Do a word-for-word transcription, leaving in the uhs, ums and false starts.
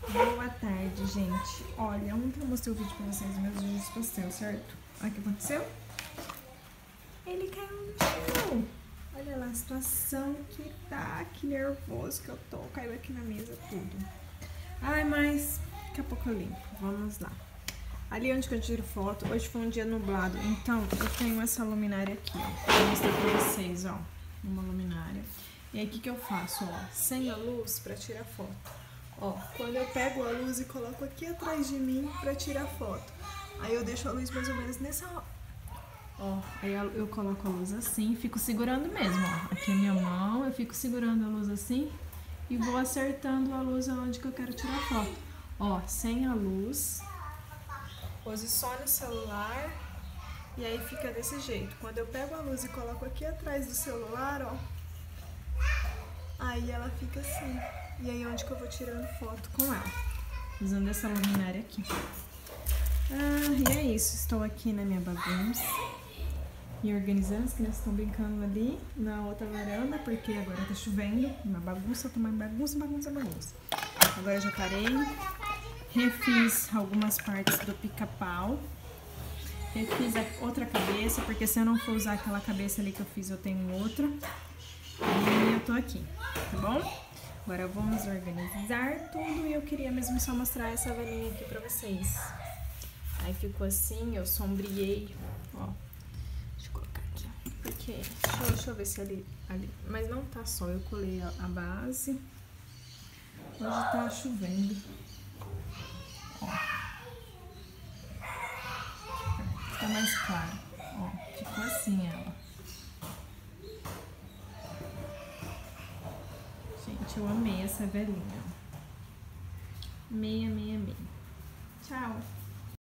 Boa tarde, gente. Olha, ontem eu mostrei o vídeo pra vocês, meus vídeos de pastel, certo? Olha o que aconteceu. Ele caiu no chão. Olha lá a situação que tá, que nervoso que eu tô. Caiu aqui na mesa tudo. Ai, mas daqui a pouco eu limpo. Vamos lá. Ali onde que eu tiro foto, hoje foi um dia nublado, então eu tenho essa luminária aqui, ó. Vou mostrar pra vocês, ó. Uma luminária. E aí, o que que eu faço, ó? Sem a luz pra tirar foto. Ó, quando eu pego a luz e coloco aqui atrás de mim pra tirar foto. Aí eu deixo a luz mais ou menos nessa... Ó, aí eu coloco a luz assim, fico segurando mesmo, ó. Aqui é minha mão, eu fico segurando a luz assim e vou acertando a luz aonde que eu quero tirar foto. Ó, sem a luz, posiciono o celular e aí fica desse jeito. Quando eu pego a luz e coloco aqui atrás do celular, ó, aí ela fica assim. E aí onde que eu vou tirando foto com ela, usando essa luminária aqui. Ah, e é isso, estou aqui na minha bagunça, me organizando, as crianças estão brincando ali na outra varanda, porque agora tá chovendo, uma bagunça, tomando bagunça, bagunça, bagunça. Agora eu já parei, refiz algumas partes do pica-pau, refiz a outra cabeça, porque se eu não for usar aquela cabeça ali que eu fiz, eu tenho outra. E eu tô aqui, tá bom? Agora vamos organizar tudo e eu queria mesmo só mostrar essa velhinha aqui pra vocês. Aí ficou assim, eu sombreei, ó. Deixa eu colocar aqui, porque... Deixa eu, deixa eu ver se ali, ali... Mas não tá só, eu colei a, a base. Hoje tá chovendo. Ó. Fica mais claro. Ó, ficou assim ela. Gente, eu amei essa velhinha. Amei, amei, amei. Tchau!